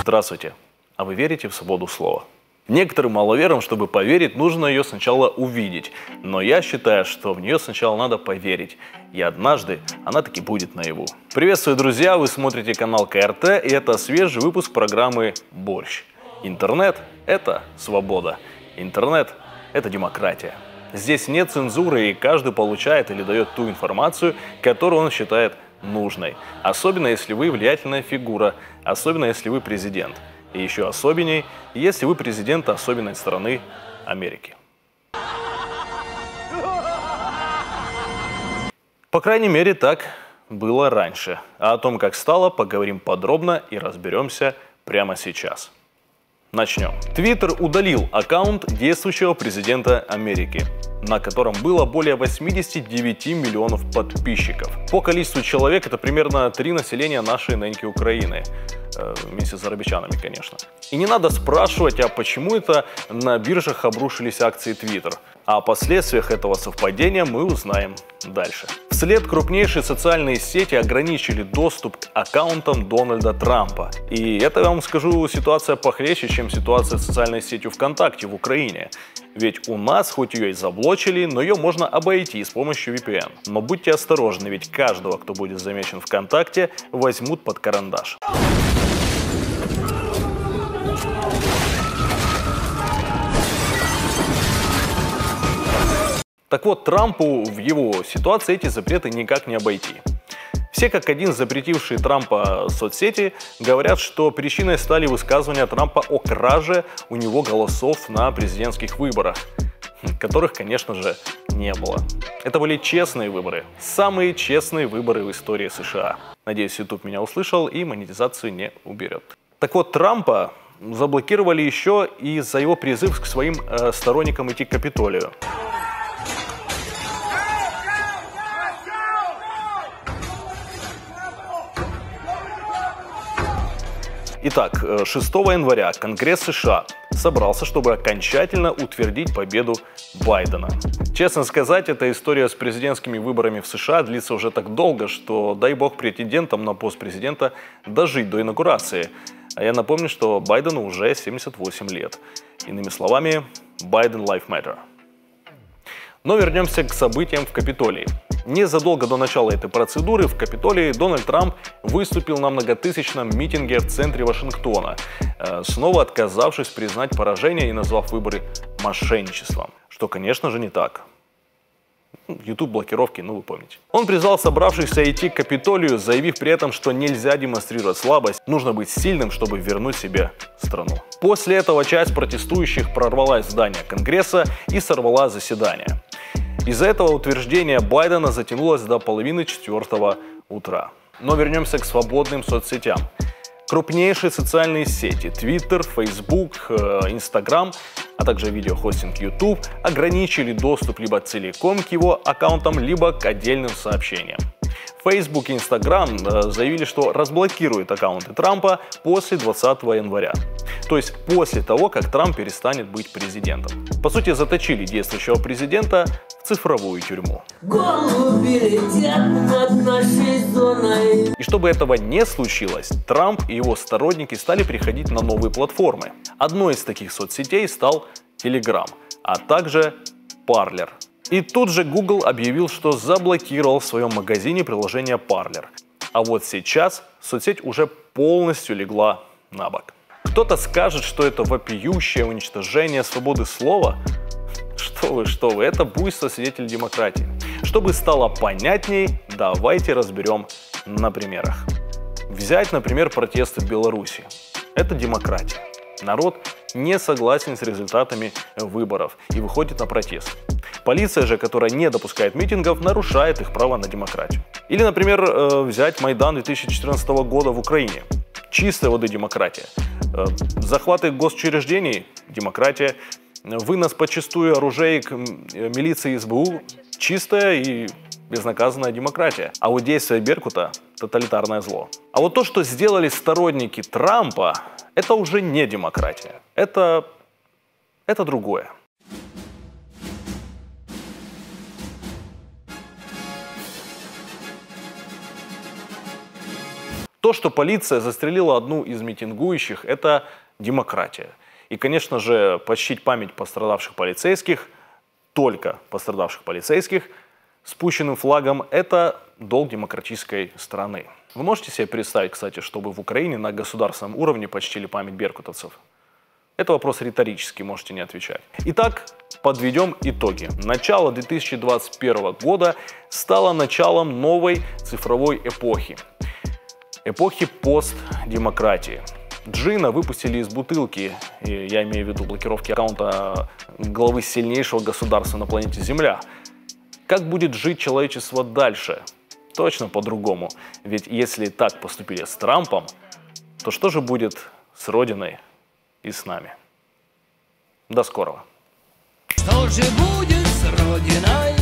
Здравствуйте. А вы верите в свободу слова? Некоторым маловерам, чтобы поверить, нужно ее сначала увидеть. Но я считаю, что в нее сначала надо поверить. И однажды она таки будет наяву. Приветствую, друзья! Вы смотрите канал КРТ, и это свежий выпуск программы «Борщ». Интернет – это свобода. Интернет – это демократия. Здесь нет цензуры, и каждый получает или дает ту информацию, которую он считает нужной. Особенно, если вы влиятельная фигура, особенно, если вы президент. И еще особенней, если вы президент особенной страны Америки. По крайней мере, так было раньше. А о том, как стало, поговорим подробно и разберемся прямо сейчас. Начнем. Твиттер удалил аккаунт действующего президента Америки, на котором было более 89 миллионов подписчиков. По количеству человек это примерно 3 населения нашей нынешней Украины. Вместе с зарабичанами, конечно. И не надо спрашивать, а почему это на биржах обрушились акции Twitter. А о последствиях этого совпадения мы узнаем дальше. Вслед крупнейшие социальные сети ограничили доступ к аккаунтам Дональда Трампа. И это, я вам скажу, ситуация похлеще, чем ситуация с социальной сетью ВКонтакте в Украине. Ведь у нас, хоть ее и заблочили, но ее можно обойти с помощью VPN. Но будьте осторожны, ведь каждого, кто будет замечен ВКонтакте, возьмут под карандаш. Так вот, Трампу в его ситуации эти запреты никак не обойти. Все как один запретившие Трампа соцсети говорят, что причиной стали высказывания Трампа о краже у него голосов на президентских выборах, которых, конечно же, не было. Это были честные выборы, самые честные выборы в истории США. Надеюсь, YouTube меня услышал и монетизацию не уберет. Так вот, Трампа заблокировали еще и за его призыв к своим сторонникам идти к Капитолию. Итак, 6 января Конгресс США собрался, чтобы окончательно утвердить победу Байдена. Честно сказать, эта история с президентскими выборами в США длится уже так долго, что дай бог претендентам на пост президента дожить до инаугурации. А я напомню, что Байдену уже 78 лет. Иными словами, Biden Life Matter. Но вернемся к событиям в Капитолии. Незадолго до начала этой процедуры в Капитолии Дональд Трамп выступил на многотысячном митинге в центре Вашингтона, снова отказавшись признать поражение и назвав выборы мошенничеством. Что, конечно же, не так. YouTube блокировки, ну вы помните. Он призвал собравшихся идти к Капитолию, заявив при этом, что нельзя демонстрировать слабость, нужно быть сильным, чтобы вернуть себе страну. После этого часть протестующих прорвалась в здание Конгресса и сорвала заседание. Из-за этого утверждение Байдена затянулось до 3:30 утра. Но вернемся к свободным соцсетям. Крупнейшие социальные сети Twitter, Facebook, Instagram, а также видеохостинг YouTube ограничили доступ либо целиком к его аккаунтам, либо к отдельным сообщениям. Facebook и Instagram заявили, что разблокируют аккаунты Трампа после 20 января. То есть после того, как Трамп перестанет быть президентом. По сути, заточили действующего президента в цифровую тюрьму. Голуби летят над нашей зоной. И чтобы этого не случилось, Трамп и его сторонники стали переходить на новые платформы. Одной из таких соцсетей стал Telegram, а также Parler. И тут же Google объявил, что заблокировал в своем магазине приложение Parler. А вот сейчас соцсеть уже полностью легла на бок. Кто-то скажет, что это вопиющее уничтожение свободы слова. Что вы, это буйство свидетелей демократии. Чтобы стало понятней, давайте разберем на примерах. Взять, например, протесты в Беларуси. Это демократия. Народ не согласен с результатами выборов и выходит на протест. Полиция же, которая не допускает митингов, нарушает их право на демократию. Или, например, взять Майдан 2014 года в Украине. Чистой воды демократия. Захваты госучреждений – демократия. Вынос подчистую оружей к милиции и СБУ – чистая и безнаказанная демократия. А вот действие Беркута – тоталитарное зло. А вот то, что сделали сторонники Трампа, это уже не демократия. Это другое. То, что полиция застрелила одну из митингующих, это демократия. И, конечно же, почтить память пострадавших полицейских, только пострадавших полицейских, спущенным флагом – это долг демократической страны. Вы можете себе представить, кстати, чтобы в Украине на государственном уровне почтили память беркутовцев? Это вопрос риторический, можете не отвечать. Итак, подведем итоги. Начало 2021 года стало началом новой цифровой эпохи. Эпохи постдемократии. Джина выпустили из бутылки, и я имею в виду блокировки аккаунта главы сильнейшего государства на планете Земля. Как будет жить человечество дальше? Точно по-другому. Ведь если так поступили с Трампом, то что же будет с Родиной и с нами? До скорого. Что же будет с Родиной?